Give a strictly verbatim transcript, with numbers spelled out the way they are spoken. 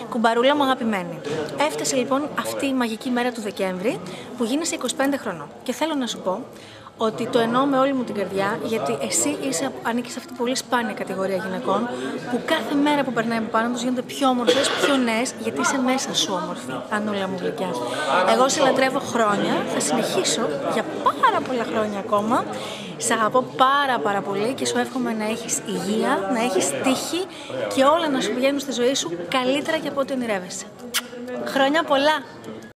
Κουμπαρούλα μου αγαπημένη. Έφτασε λοιπόν αυτή η μαγική μέρα του Δεκέμβρη που γίνεσαι είκοσι πέντε χρονών. Και θέλω να σου πω ότι το εννοώ με όλη μου την καρδιά, γιατί εσύ είσαι, ανήκεις σε αυτή την πολύ σπάνια κατηγορία γυναικών που κάθε μέρα που περνάει από πάνω τους γίνονται πιο όμορφες, πιο νέες, γιατί είσαι μέσα σου όμορφη, Ανούλα μου γλυκιά. Εγώ σε λατρεύω χρόνια, θα συνεχίσω για πάρα πολλά χρόνια ακόμα. Σ' αγαπώ πάρα πάρα πολύ και σου εύχομαι να έχεις υγεία, να έχεις τύχη και όλα να σου πηγαίνουν στη ζωή σου καλύτερα και από ό,τι ονειρεύεσαι. Χρόνια πολλά!